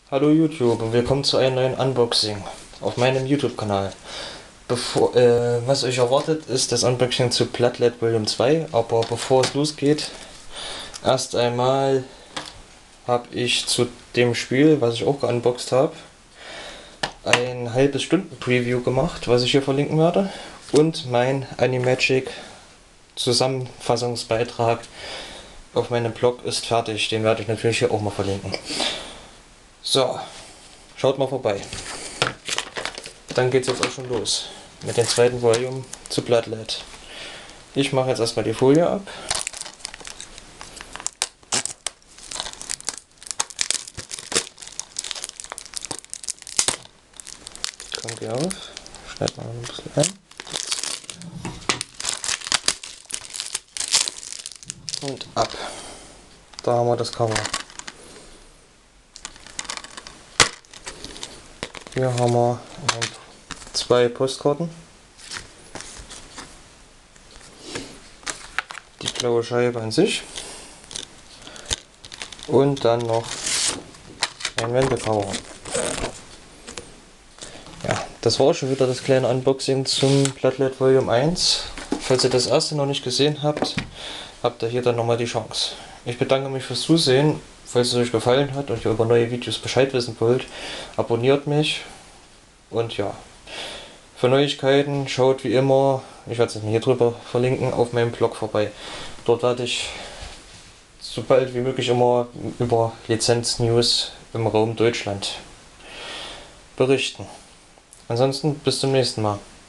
Hallo YouTube und willkommen zu einem neuen Unboxing auf meinem YouTube-Kanal. Was euch erwartet, ist das Unboxing zu Bloodlet Volume 2, aber bevor es losgeht, erst einmal habe ich zu dem Spiel, was ich auch geunboxed habe, ein halbes Stunden Preview gemacht, was ich hier verlinken werde, und mein Animagic Zusammenfassungsbeitrag auf meinem Blog ist fertig, den werde ich natürlich hier auch mal verlinken. So, schaut mal vorbei. Dann geht's jetzt auch schon los mit dem zweiten Volume zu Bloodlet. Ich mache jetzt erstmal die Folie ab. Kommt hier auf. Schneid mal ein bisschen ein. Und ab. Da haben wir das Cover. Hier haben wir zwei Postkarten. Die blaue Scheibe an sich. Und dann noch ein Wendecover. Ja, das war schon wieder das kleine Unboxing zum Bloodlet Volume 1. Falls ihr das erste noch nicht gesehen habt, habt ihr hier dann nochmal die Chance. Ich bedanke mich fürs Zusehen. Falls es euch gefallen hat und ihr über neue Videos Bescheid wissen wollt, abonniert mich. Und ja, für Neuigkeiten schaut wie immer, ich werde es mir hier drüber verlinken, auf meinem Blog vorbei. Dort werde ich so bald wie möglich immer über Lizenz-News im Raum Deutschland berichten. Ansonsten bis zum nächsten Mal.